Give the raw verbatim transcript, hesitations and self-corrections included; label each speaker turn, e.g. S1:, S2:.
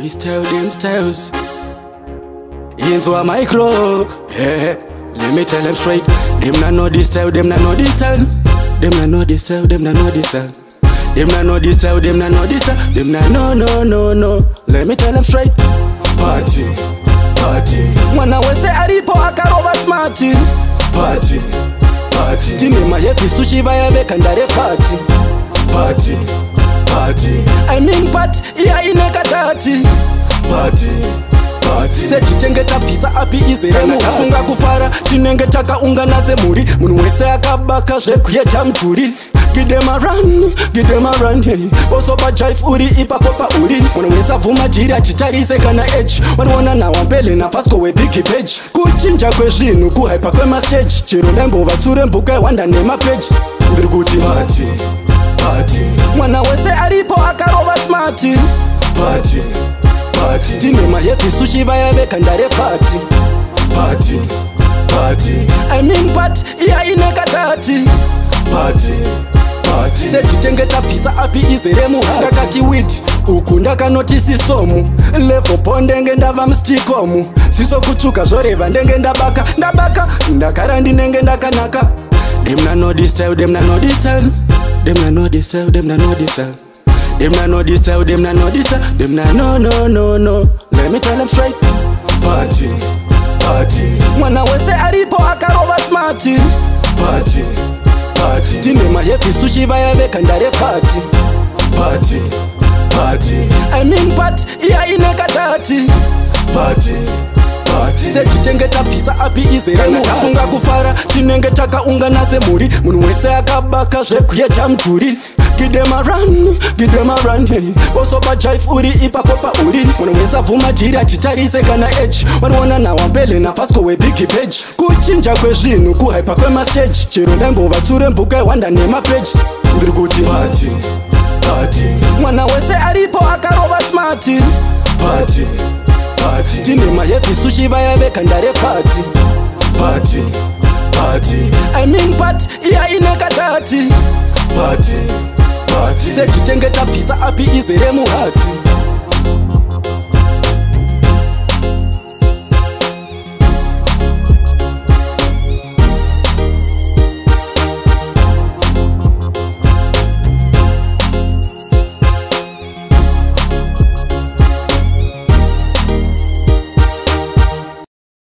S1: We style them styles. Into a micro. Yeah. Let me tell them straight. Them not know this style, them not know this style. Them not know this style, them not know this style. Them not know this style, them not know this style. Them not no no no no. Let me tell them straight. Party, party. Mwana wese aripo akaroba smarty. Party, party. Time mahepi sushi vaya beka ndare party. Party, party. I mean part iya ineka tati. Party, party. Se tichengeta pisa api izeremu. Kafunga kufara tinenge taka unga naze muri. Munu wese akabaka zvekuyeta mturi. Give them a run, give them a run, hey. Also pa jive uri, ipa popa uri. Mwana wesa vuma jiri achitarise kana edge. Mwana wana na wampele na fasko we bigi page. Kuchinja kwe zhinu, kuhaipa kwe ma stage. Chiro nembo vatsure mbuka wanda nema page. Ngirikuti party, party. Mwana wese aripo akaroba smarty. Party, party. Time mahepi sushi vaya beka ndare party. Party, party. I mean part, iya ineka tati. Party, party. Se tichengeta pisa api izeremu hati. Ndakati wit, uku ndaka notisi somu. Levo pondenge ndava mstikomu. Siso kuchuka zoreva ndenge ndabaka. Ndabaka, ndakara ndinenge ndakanaka. Them na know this style, them na know this style. Them na know this style, them na know this style. Them na know this style, them na know this style. Them na no no no no. Let me tell them straight. Party, party. Mwana wese aripo akaroba smarty. Party, party. Time mahepi sushi vaya beka ndare party. Party, party. I mean part iya ineka tati. Party, party. Se tichengeta pisa api izeremu. Kafunga kufara tinenge taka unga naze muri. Munu wese akabaka zvekuyeta mturi. Give them a run, give them a run, hey. Also pa jive uri, ipa popa uri. Mwana wesa vuma jiri achitarise kana edge. Mwana wana na wampele na fasko we bigi page. Kuchinja kwe zhinu, kuhaipa kwe ma stage. Chiro nembo vatsure mbuka wanda nema page. Ngirikuti party, party. Mwana wese aripo akaroba smarty. Party, party. Time mahepi sushi vaya beka ndare party. Party, party. I mean part iya ineka tati. Party, party. Se tichengeta pisa api izeremu hati.